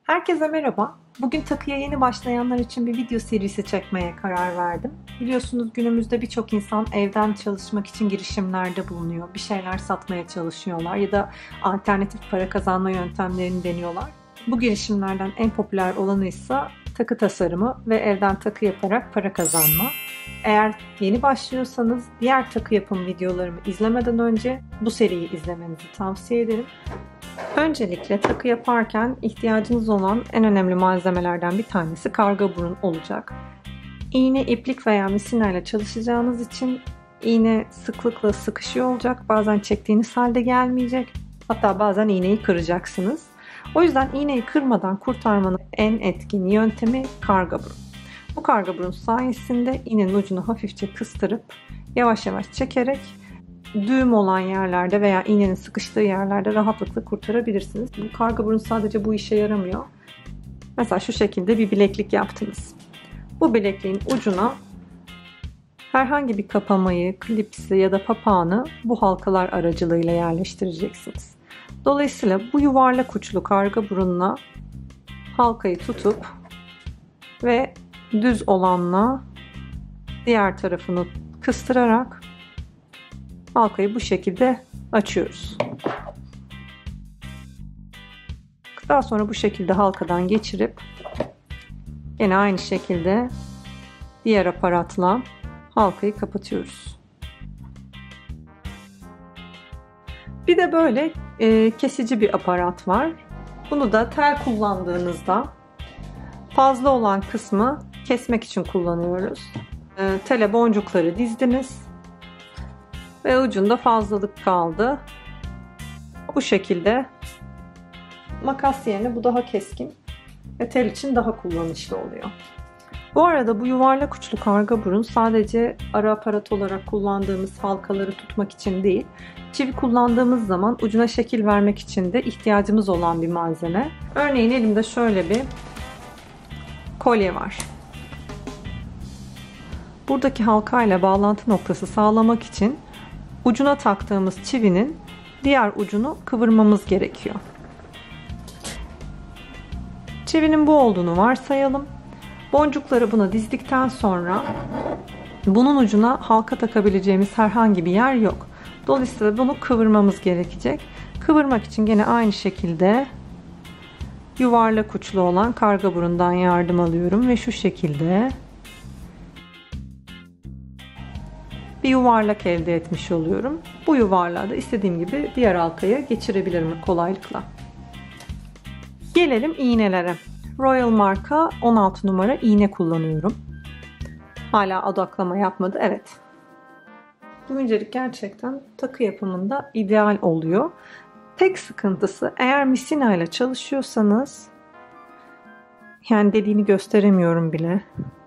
Herkese merhaba. Bugün takıya yeni başlayanlar için bir video serisi çekmeye karar verdim. Biliyorsunuz günümüzde birçok insan evden çalışmak için girişimlerde bulunuyor. Bir şeyler satmaya çalışıyorlar ya da alternatif para kazanma yöntemlerini deniyorlar. Bu girişimlerden en popüler olanı ise takı tasarımı ve evden takı yaparak para kazanma. Eğer yeni başlıyorsanız diğer takı yapım videolarımı izlemeden önce bu seriyi izlemenizi tavsiye ederim. Öncelikle takı yaparken ihtiyacınız olan en önemli malzemelerden bir tanesi karga burun olacak. İğne, iplik veya misina ile çalışacağınız için iğne sıklıkla sıkışıyor olacak. Bazen çektiğiniz halde gelmeyecek. Hatta bazen iğneyi kıracaksınız. O yüzden iğneyi kırmadan kurtarmanın en etkin yöntemi karga burun. Bu karga burun sayesinde iğnenin ucunu hafifçe kıstırıp yavaş yavaş çekerek düğüm olan yerlerde veya iğnenin sıkıştığı yerlerde rahatlıkla kurtarabilirsiniz. Bu karga burun sadece bu işe yaramıyor. Mesela şu şekilde bir bileklik yaptınız. Bu bilekliğin ucuna herhangi bir kapamayı, klipsi ya da papağanı bu halkalar aracılığıyla yerleştireceksiniz. Dolayısıyla bu yuvarlak uçlu karga burunla halkayı tutup ve düz olanla diğer tarafını kıstırarak halkayı bu şekilde açıyoruz. Daha sonra bu şekilde halkadan geçirip yine aynı şekilde diğer aparatla halkayı kapatıyoruz. Bir de böyle kesici bir aparat var. Bunu da tel kullandığınızda fazla olan kısmı kesmek için kullanıyoruz. Tele boncukları dizdiniz ve ucunda fazlalık kaldı. Bu şekilde makas yerine bu daha keskin ve tel için daha kullanışlı oluyor. Bu arada bu yuvarlak uçlu karga burun sadece ara aparat olarak kullandığımız halkaları tutmak için değil, çivi kullandığımız zaman ucuna şekil vermek için de ihtiyacımız olan bir malzeme. Örneğin elimde şöyle bir kolye var. Buradaki halkayla bağlantı noktası sağlamak için ucuna taktığımız çivinin diğer ucunu kıvırmamız gerekiyor. Çivinin bu olduğunu varsayalım. Boncukları buna dizdikten sonra bunun ucuna halka takabileceğimiz herhangi bir yer yok. Dolayısıyla bunu kıvırmamız gerekecek. Kıvırmak için gene aynı şekilde yuvarlak uçlu olan karga burundan yardım alıyorum ve şu şekilde bir yuvarlak elde etmiş oluyorum. Bu yuvarlağı da istediğim gibi diğer halkaya geçirebilirim kolaylıkla. Gelelim iğnelere. Royal marka 16 numara iğne kullanıyorum. Hala odaklama yapmadı. Evet. Bu incelik gerçekten takı yapımında ideal oluyor. Tek sıkıntısı eğer misina ile çalışıyorsanız, yani deliğini gösteremiyorum bile.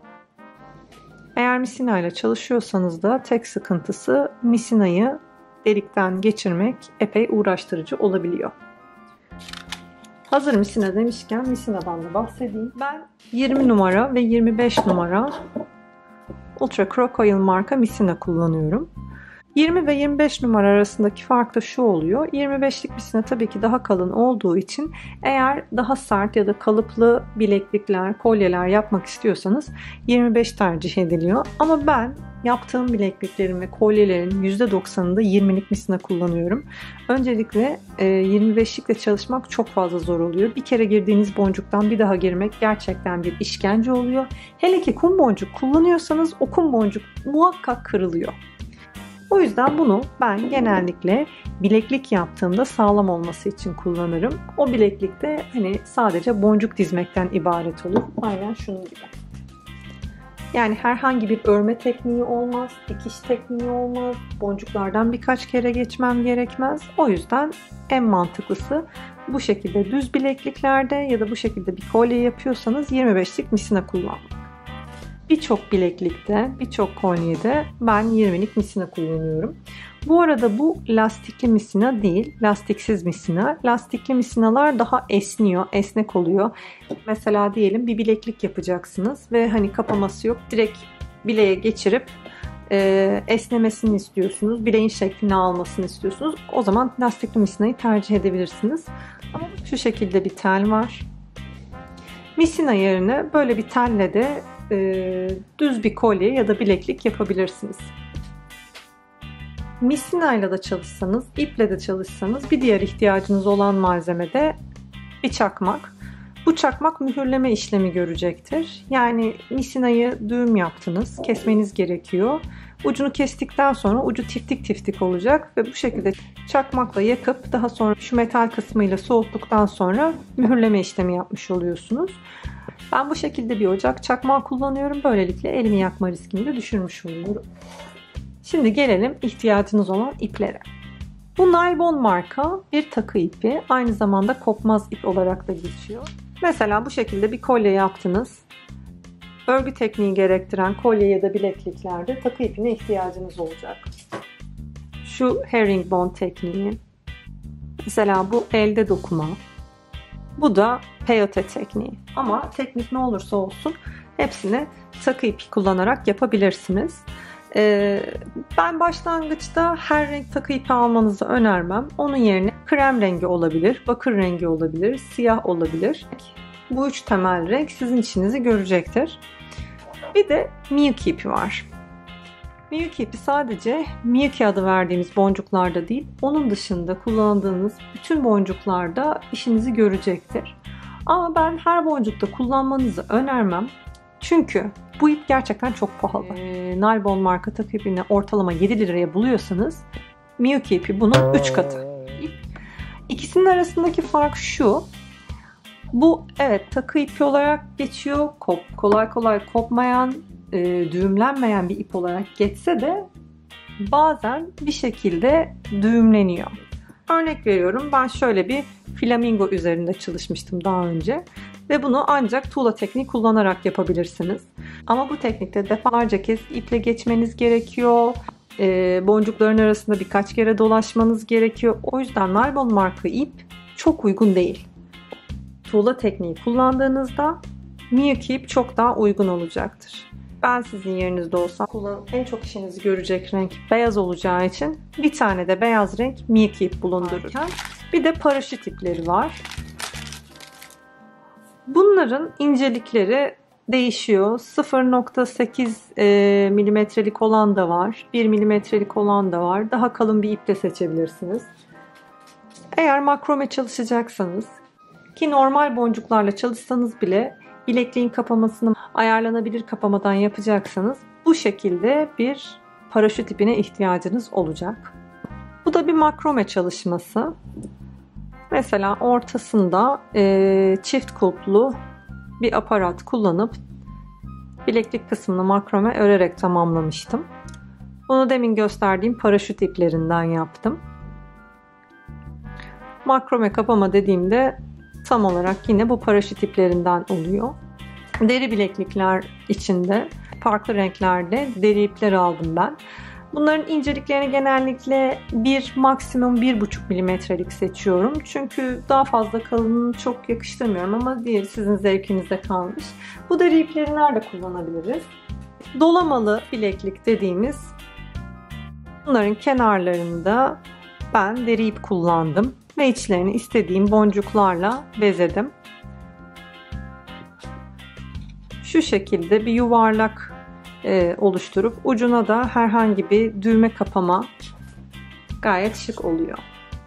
Eğer misina ile çalışıyorsanız da tek sıkıntısı misinayı delikten geçirmek epey uğraştırıcı olabiliyor. Hazır misina demişken misinadan da bahsedeyim. Ben 20 numara ve 25 numara Ultra Crocodile marka misina kullanıyorum. 20 ve 25 numara arasındaki fark da şu oluyor. 25'lik misina tabii ki daha kalın olduğu için eğer daha sert ya da kalıplı bileklikler, kolyeler yapmak istiyorsanız 25 tercih ediliyor. Ama ben yaptığım bilekliklerin ve kolyelerin %90'ında 20'lik misina kullanıyorum. Öncelikle 25'likle çalışmak çok fazla zor oluyor. Bir kere girdiğiniz boncuktan bir daha girmek gerçekten bir işkence oluyor. Hele ki kum boncuk kullanıyorsanız o kum boncuk muhakkak kırılıyor. O yüzden bunu ben genellikle bileklik yaptığımda sağlam olması için kullanırım. O bileklik de hani sadece boncuk dizmekten ibaret olur. Aynen şunun gibi. Yani herhangi bir örme tekniği olmaz, dikiş tekniği olmaz, boncuklardan birkaç kere geçmem gerekmez. O yüzden en mantıklısı bu şekilde düz bilekliklerde ya da bu şekilde bir kolye yapıyorsanız 25'lik misina kullanmak. Birçok bileklikte, birçok kolyede ben 20'lik misina kullanıyorum. Bu arada bu lastikli misina değil, lastiksiz misina. Lastikli misinalar daha esniyor, esnek oluyor. Mesela diyelim bir bileklik yapacaksınız ve hani kapaması yok. Direkt bileğe geçirip esnemesini istiyorsunuz, bileğin şeklini almasını istiyorsunuz. O zaman lastikli misinayı tercih edebilirsiniz. Ama şu şekilde bir tel var. Misina yerine böyle bir telle de düz bir kolye ya da bileklik yapabilirsiniz. Misina ile de çalışsanız, iple de çalışsanız bir diğer ihtiyacınız olan malzeme de bir çakmak. Bu çakmak mühürleme işlemi görecektir. Yani misinayı düğüm yaptınız, kesmeniz gerekiyor. Ucunu kestikten sonra ucu tiftik tiftik olacak ve bu şekilde çakmakla yakıp daha sonra şu metal kısmıyla soğuttuktan sonra mühürleme işlemi yapmış oluyorsunuz. Ben bu şekilde bir ocak çakmağı kullanıyorum. Böylelikle elimi yakma riskini de düşürmüş oluyorum. Şimdi gelelim ihtiyacınız olan iplere. Bu Nylbond marka bir takı ipi. Aynı zamanda kopmaz ip olarak da geçiyor. Mesela bu şekilde bir kolye yaptınız. Örgü tekniği gerektiren kolye ya da bilekliklerde takı ipine ihtiyacınız olacak. Şu herringbone tekniği. Mesela bu elde dokuma. Bu da peyote tekniği. Ama teknik ne olursa olsun hepsini takı ipi kullanarak yapabilirsiniz. Ben başlangıçta her renk takı ipi almanızı önermem. Onun yerine krem rengi olabilir, bakır rengi olabilir, siyah olabilir. Bu üç temel renk sizin işinizi görecektir. Bir de Miyuki ipi var. Miyuki ipi sadece Miyuki adı verdiğimiz boncuklarda değil, onun dışında kullandığınız bütün boncuklarda işinizi görecektir. Ama ben her boncukta kullanmanızı önermem. Çünkü bu ip gerçekten çok pahalı. Nylbond marka takı ipini ortalama 7 liraya buluyorsanız Miyuki ipi bunun 3 katı. İkisinin arasındaki fark şu. Bu evet takı ipi olarak geçiyor. Kolay kolay kopmayan, düğümlenmeyen bir ip olarak geçse de bazen bir şekilde düğümleniyor. Örnek veriyorum, ben şöyle bir flamingo üzerinde çalışmıştım daha önce. Ve bunu ancak tuğla tekniği kullanarak yapabilirsiniz. Ama bu teknikte defalarca kez iple geçmeniz gerekiyor. Boncukların arasında birkaç kere dolaşmanız gerekiyor. O yüzden Nylbond marka ip çok uygun değil. Tuğla tekniği kullandığınızda Miyuki ip çok daha uygun olacaktır. Ben sizin yerinizde olsam en çok işinizi görecek renk beyaz olacağı için bir tane de beyaz renk Miyuki ip bulundururken bir de paraşüt ipleri var. Bunların incelikleri değişiyor. 0.8 milimetrelik olan da var. 1 milimetrelik olan da var. Daha kalın bir ip de seçebilirsiniz. Eğer makrome çalışacaksanız ki normal boncuklarla çalışsanız bile bilekliğin kapamasını ayarlanabilir kapamadan yapacaksanız bu şekilde bir paraşüt ipine ihtiyacınız olacak. Bu da bir makrome çalışması. Mesela ortasında çift kulplu bir aparat kullanıp bileklik kısmını makrome örerek tamamlamıştım. Bunu demin gösterdiğim paraşüt iplerinden yaptım. Makrome kapama dediğimde tam olarak yine bu paraşüt iplerinden oluyor. Deri bileklikler içinde farklı renklerde deri ipler aldım ben. Bunların inceliklerini genellikle maksimum 1,5 milimetrelik seçiyorum. Çünkü daha fazla kalınlığını çok yakıştırmıyorum ama diğeri sizin zevkinize kalmış. Bu deri ipleri nerede kullanabiliriz? Dolamalı bileklik dediğimiz bunların kenarlarında ben deri ip kullandım ve içlerini istediğim boncuklarla bezedim. Şu şekilde bir yuvarlak oluşturup ucuna da herhangi bir düğme kapama gayet şık oluyor.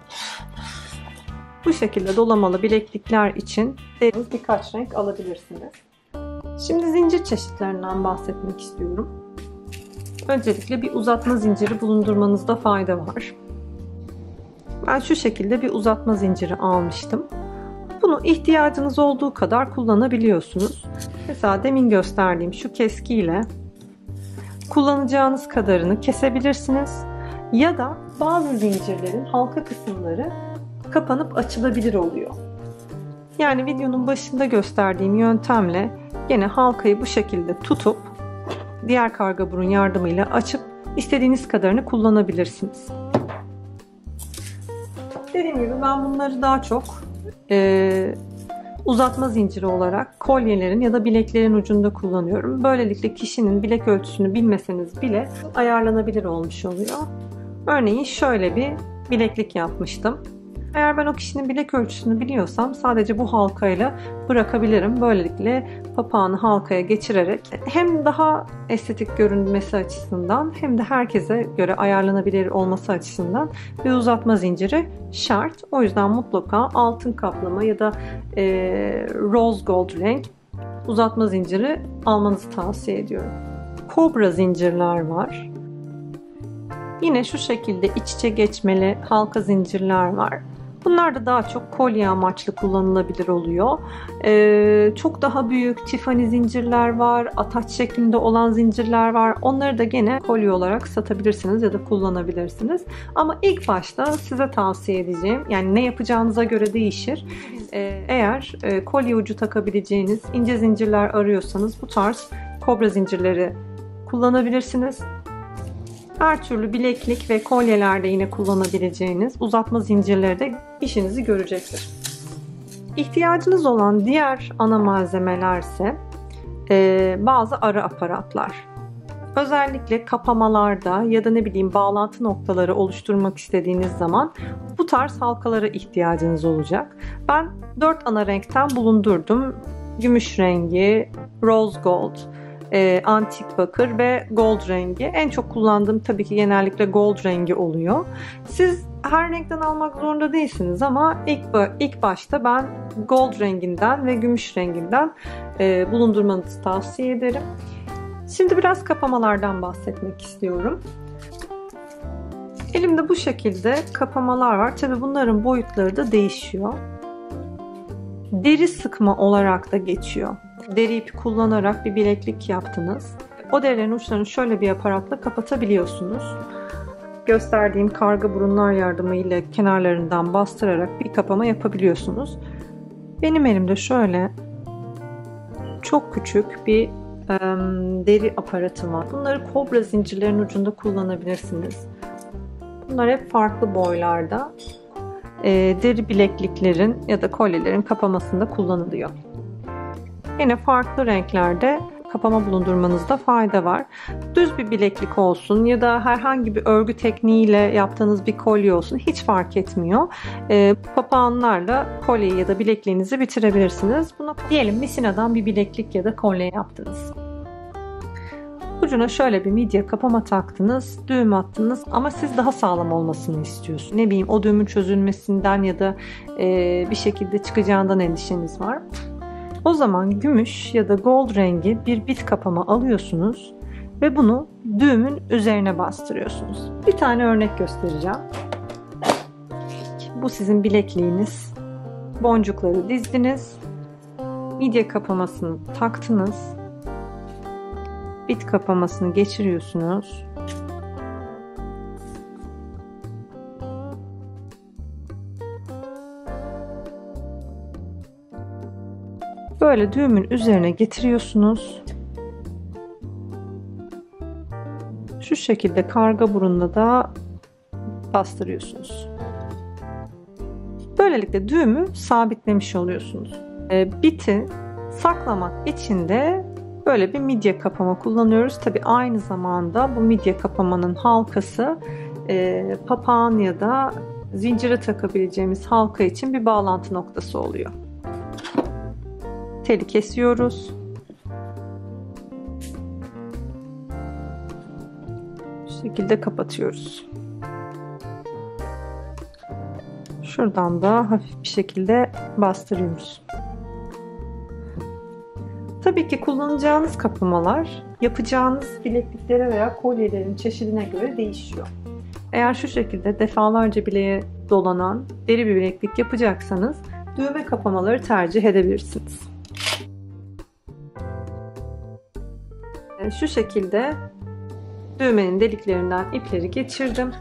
Bu şekilde dolamalı bileklikler için birkaç renk alabilirsiniz. Şimdi zincir çeşitlerinden bahsetmek istiyorum. Öncelikle bir uzatma zinciri bulundurmanızda fayda var. Ben şu şekilde bir uzatma zinciri almıştım. Bunu ihtiyacınız olduğu kadar kullanabiliyorsunuz. Mesela demin gösterdiğim şu keskiyle kullanacağınız kadarını kesebilirsiniz. Ya da bazı zincirlerin halka kısımları kapanıp açılabilir oluyor. Yani videonun başında gösterdiğim yöntemle yine halkayı bu şekilde tutup diğer karga burun yardımıyla açıp istediğiniz kadarını kullanabilirsiniz. Dediğim gibi ben bunları daha çok uzatma zinciri olarak kolyelerin ya da bileklerin ucunda kullanıyorum. Böylelikle kişinin bilek ölçüsünü bilmeseniz bile ayarlanabilir olmuş oluyor. Örneğin şöyle bir bileklik yapmıştım. Eğer ben o kişinin bilek ölçüsünü biliyorsam sadece bu halkayla bırakabilirim. Böylelikle papağanı halkaya geçirerek hem daha estetik görünmesi açısından hem de herkese göre ayarlanabilir olması açısından bir uzatma zinciri şart. O yüzden mutlaka altın kaplama ya da rose gold renk uzatma zinciri almanızı tavsiye ediyorum. Kobra zincirler var. Yine şu şekilde iç içe geçmeli halka zincirler var. Bunlar da daha çok kolye amaçlı kullanılabilir oluyor. Çok daha büyük Tiffany zincirler var. Ataç şeklinde olan zincirler var. Onları da gene kolye olarak satabilirsiniz ya da kullanabilirsiniz. Ama ilk başta size tavsiye edeceğim, yani ne yapacağınıza göre değişir. Eğer kolye ucu takabileceğiniz ince zincirler arıyorsanız bu tarz kobra zincirleri kullanabilirsiniz. Her türlü bileklik ve kolyelerde yine kullanabileceğiniz uzatma zincirleri de işinizi görecektir. İhtiyacınız olan diğer ana malzemelerse bazı ara aparatlar. Özellikle kapamalarda ya da ne bileyim bağlantı noktaları oluşturmak istediğiniz zaman bu tarz halkalara ihtiyacınız olacak. Ben 4 ana renkten bulundurdum. Gümüş rengi, rose gold, antik bakır ve gold rengi. En çok kullandığım tabii ki genellikle gold rengi oluyor. Siz her renkten almak zorunda değilsiniz ama ilk başta ben gold renginden ve gümüş renginden bulundurmanızı tavsiye ederim. Şimdi biraz kapamalardan bahsetmek istiyorum. Elimde bu şekilde kapamalar var. Tabii bunların boyutları da değişiyor. Deri sıkma olarak da geçiyor. Deri ipi kullanarak bir bileklik yaptınız. O derilerin uçlarını şöyle bir aparatla kapatabiliyorsunuz. Gösterdiğim karga burunlar yardımıyla kenarlarından bastırarak bir kapama yapabiliyorsunuz. Benim elimde şöyle çok küçük bir deri aparatım var. Bunları kobra zincirlerin ucunda kullanabilirsiniz. Bunlar hep farklı boylarda. Deri bilekliklerin ya da kolyelerin kapamasında kullanılıyor. Yine farklı renklerde kapama bulundurmanızda fayda var. Düz bir bileklik olsun ya da herhangi bir örgü tekniğiyle yaptığınız bir kolye olsun hiç fark etmiyor. Papağanlarla kolyeyi ya da bilekliğinizi bitirebilirsiniz. Buna diyelim misinadan bir bileklik ya da kolye yaptınız. Ucuna şöyle bir midye kapama taktınız, düğüm attınız ama siz daha sağlam olmasını istiyorsunuz. Ne bileyim o düğümün çözülmesinden ya da bir şekilde çıkacağından endişeniz var. O zaman gümüş ya da gold rengi bir bit kapama alıyorsunuz ve bunu düğümün üzerine bastırıyorsunuz. Bir tane örnek göstereceğim. Bu sizin bilekliğiniz. Boncukları dizdiniz. Midye kapamasını taktınız. Bit kapamasını geçiriyorsunuz. Böyle düğümün üzerine getiriyorsunuz. Şu şekilde karga burunla da bastırıyorsunuz. Böylelikle düğümü sabitlemiş oluyorsunuz. Biti saklamak için de böyle bir midye kapama kullanıyoruz. Tabii aynı zamanda bu midye kapamanın halkası papağan ya da zincire takabileceğimiz halka için bir bağlantı noktası oluyor. Teli kesiyoruz. Bu şekilde kapatıyoruz. Şuradan da hafif bir şekilde bastırıyoruz. Tabii ki kullanacağınız kapamalar yapacağınız bilekliklere veya kolyelerin çeşidine göre değişiyor. Eğer şu şekilde defalarca bileğe dolanan deri bir bileklik yapacaksanız düğme kapamaları tercih edebilirsiniz. Şu şekilde düğmenin deliklerinden ipleri geçirdim.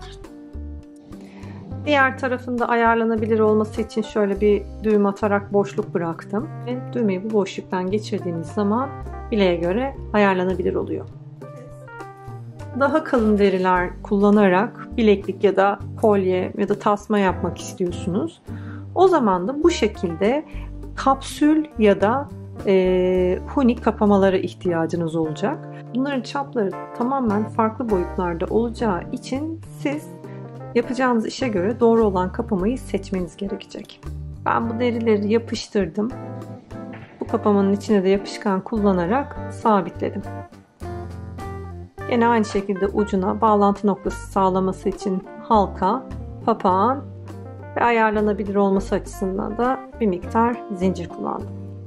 Diğer tarafında ayarlanabilir olması için şöyle bir düğüm atarak boşluk bıraktım. Ve düğmeyi bu boşluktan geçirdiğiniz zaman bileğe göre ayarlanabilir oluyor. Daha kalın deriler kullanarak bileklik ya da kolye ya da tasma yapmak istiyorsunuz. O zaman da bu şekilde kapsül ya da huni kapamalara ihtiyacınız olacak. Bunların çapları tamamen farklı boyutlarda olacağı için siz Yapacağınız işe göre doğru olan kapamayı seçmeniz gerekecek. Ben bu derileri yapıştırdım. Bu kapamanın içine de yapışkan kullanarak sabitledim. Yine aynı şekilde ucuna bağlantı noktası sağlaması için halka, papağan ve ayarlanabilir olması açısından da bir miktar zincir kullandım.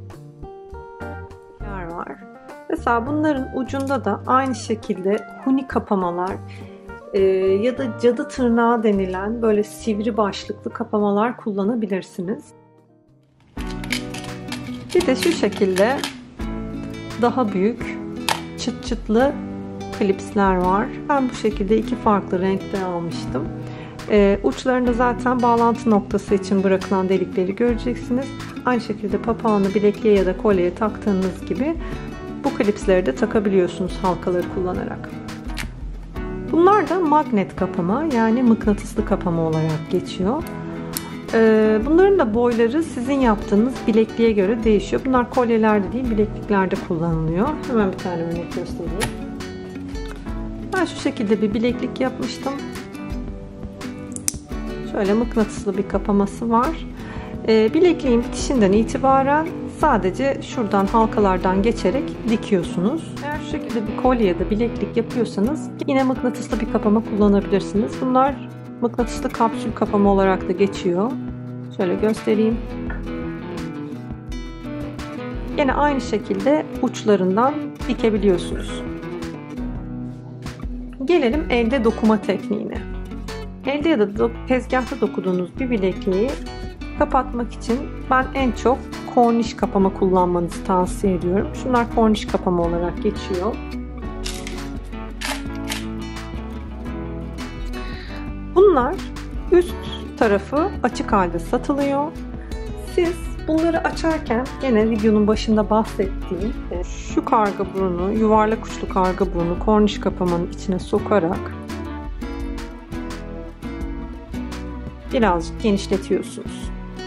Yer var. Mesela bunların ucunda da aynı şekilde huni kapamalar ya da cadı tırnağı denilen böyle sivri başlıklı kapamalar kullanabilirsiniz. Bir de şu şekilde daha büyük çıt çıtlı klipsler var. Ben bu şekilde iki farklı renkte almıştım. Uçlarında zaten bağlantı noktası için bırakılan delikleri göreceksiniz. Aynı şekilde papağanı bilekliğe ya da kolyeye taktığınız gibi bu klipsleri de takabiliyorsunuz halkaları kullanarak. Bunlar da magnet kapama, yani mıknatıslı kapama olarak geçiyor. Bunların da boyları sizin yaptığınız bilekliğe göre değişiyor. Bunlar kolyelerde değil, bilekliklerde kullanılıyor. Hemen bir tane örnek göstereyim. Ben şu şekilde bir bileklik yapmıştım. Şöyle mıknatıslı bir kapaması var. Bilekliğin bitişinden itibaren sadece şuradan halkalardan geçerek dikiyorsunuz. Eğer şu şekilde bir kolye ya da bileklik yapıyorsanız yine mıknatıslı bir kapama kullanabilirsiniz. Bunlar mıknatıslı kapsül kapama olarak da geçiyor. Şöyle göstereyim. Yine aynı şekilde uçlarından dikebiliyorsunuz. Gelelim elde dokuma tekniğine. Elde ya da tezgahta dokuduğunuz bir bilekliği kapatmak için ben en çok korniş kapama kullanmanızı tavsiye ediyorum. Şunlar korniş kapama olarak geçiyor. Bunlar üst tarafı açık halde satılıyor. Siz bunları açarken gene videonun başında bahsettiğim şu karga burnu, yuvarlak uçlu karga burnu korniş kapamanın içine sokarak birazcık genişletiyorsunuz.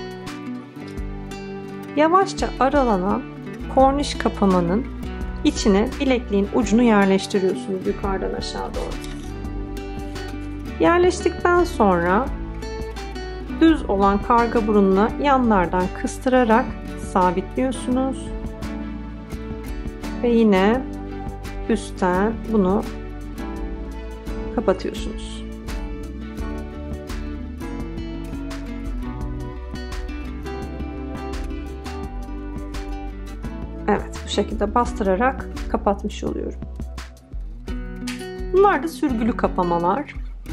Yavaşça aralanan korniş kapamanın içine bilekliğin ucunu yerleştiriyorsunuz yukarıdan aşağı doğru. Yerleştikten sonra düz olan karga burununa yanlardan kıstırarak sabitliyorsunuz. Ve yine üstten bunu kapatıyorsunuz. Evet, bu şekilde bastırarak kapatmış oluyorum. Bunlar da sürgülü kapamalar.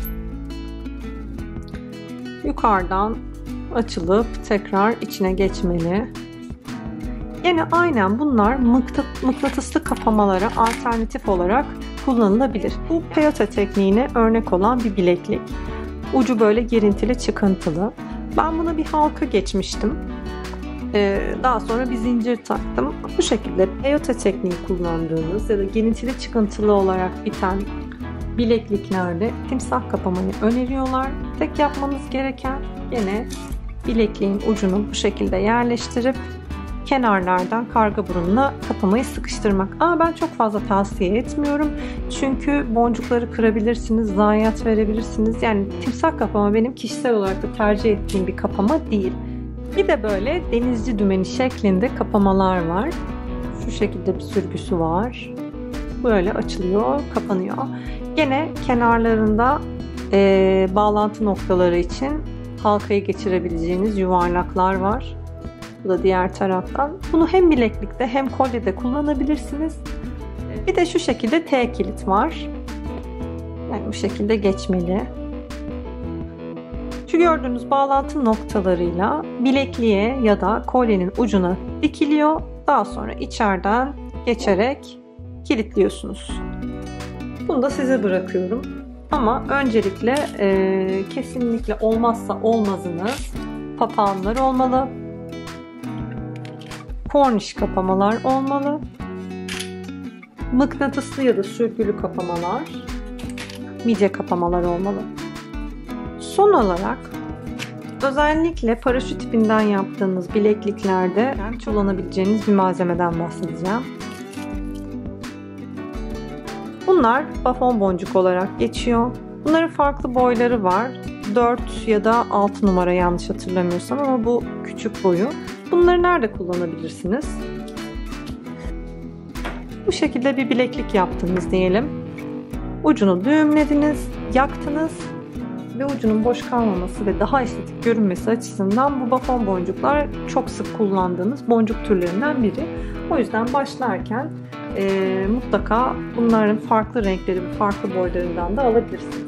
Yukarıdan açılıp tekrar içine geçmeli. Yine aynen bunlar mıknatıslı kapamalara alternatif olarak kullanılabilir. Bu peyote tekniğine örnek olan bir bileklik. Ucu böyle girintili çıkıntılı. Ben buna bir halka geçmiştim. Daha sonra bir zincir taktım. Bu şekilde peyote tekniği kullandığınız ya da girintili çıkıntılı olarak biten bilekliklerde timsah kapamayı öneriyorlar. Tek yapmanız gereken yine bilekliğin ucunu bu şekilde yerleştirip kenarlardan karga burununa kapamayı sıkıştırmak. Ama ben çok fazla tavsiye etmiyorum. Çünkü boncukları kırabilirsiniz, zayiat verebilirsiniz. Yani timsah kapama benim kişisel olarak da tercih ettiğim bir kapama değil. Bir de böyle denizci dümeni şeklinde kapamalar var. Şu şekilde bir sürgüsü var. Böyle açılıyor, kapanıyor. Gene kenarlarında bağlantı noktaları için halkayı geçirebileceğiniz yuvarlaklar var. Bu da diğer taraftan. Bunu hem bileklikte hem kolyede kullanabilirsiniz. Bir de şu şekilde T kilit var. Yani bu şekilde geçmeli. Şu gördüğünüz bağlantı noktalarıyla bilekliğe ya da kolyenin ucuna dikiliyor. Daha sonra içeriden geçerek kilitliyorsunuz. Bunu da size bırakıyorum. Ama öncelikle kesinlikle olmazsa olmazınız papağanlar olmalı. Korniş kapamalar olmalı. Mıknatıslı ya da sürgülü kapamalar, mice kapamalar olmalı. Son olarak özellikle paraşüt tipinden yaptığınız bilekliklerde kullanabileceğiniz bir malzemeden bahsedeceğim. Bunlar bafon boncuk olarak geçiyor. Bunların farklı boyları var. 4 ya da 6 numara yanlış hatırlamıyorsam, ama bu küçük boyu. Bunları nerede kullanabilirsiniz? Bu şekilde bir bileklik yaptınız diyelim. Ucunu düğümlediniz, yaktınız ve ucunun boş kalmaması ve daha estetik görünmesi açısından bu bafon boncuklar çok sık kullandığınız boncuk türlerinden biri. O yüzden başlarken mutlaka bunların farklı renkleri ve farklı boylarından da alabilirsiniz.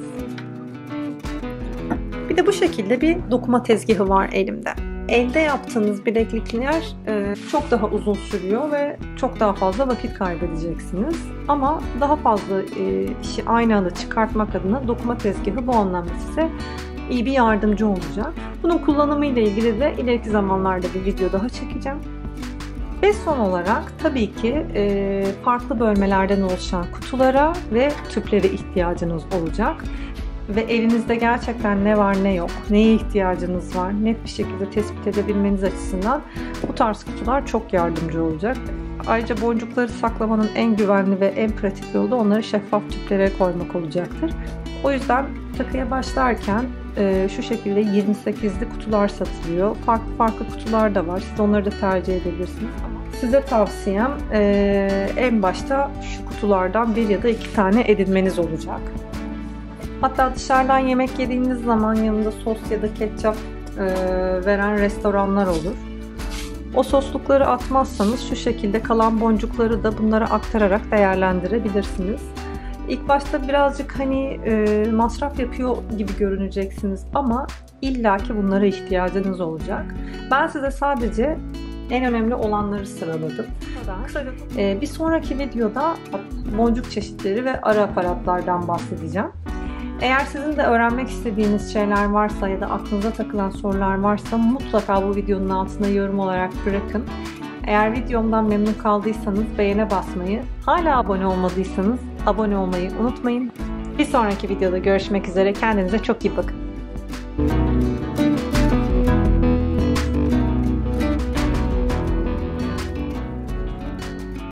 Bir de bu şekilde bir dokuma tezgahı var elimde. Elde yaptığınız bileklikler çok daha uzun sürüyor ve çok daha fazla vakit kaybedeceksiniz. Ama daha fazla işi aynı anda çıkartmak adına dokuma tezgahı bu anlamda size iyi bir yardımcı olacak. Bunun kullanımı ile ilgili de ileriki zamanlarda bir video daha çekeceğim. Ve son olarak tabii ki farklı bölmelerden oluşan kutulara ve tüplere ihtiyacınız olacak. Ve elinizde gerçekten ne var ne yok, neye ihtiyacınız var net bir şekilde tespit edebilmeniz açısından bu tarz kutular çok yardımcı olacak. Ayrıca boncukları saklamanın en güvenli ve en pratik yolu da onları şeffaf tüplere koymak olacaktır. O yüzden takıya başlarken şu şekilde 28'li kutular satılıyor. Farklı farklı kutular da var. Siz onları da tercih edebilirsiniz. Ama size tavsiyem en başta şu kutulardan 1 ya da 2 tane edinmeniz olacak. Hatta dışarıdan yemek yediğiniz zaman yanında sos ya da ketçap veren restoranlar olur. O soslukları atmazsanız şu şekilde kalan boncukları da bunlara aktararak değerlendirebilirsiniz. İlk başta birazcık masraf yapıyor gibi görüneceksiniz ama illaki bunlara ihtiyacınız olacak. Ben size sadece en önemli olanları sıraladım. Bir sonraki videoda boncuk çeşitleri ve ara aparatlardan bahsedeceğim. Eğer sizin de öğrenmek istediğiniz şeyler varsa ya da aklınıza takılan sorular varsa mutlaka bu videonun altına yorum olarak bırakın. Eğer videomdan memnun kaldıysanız beğene basmayı, hala abone olmadıysanız abone olmayı unutmayın. Bir sonraki videoda görüşmek üzere. Kendinize çok iyi bakın.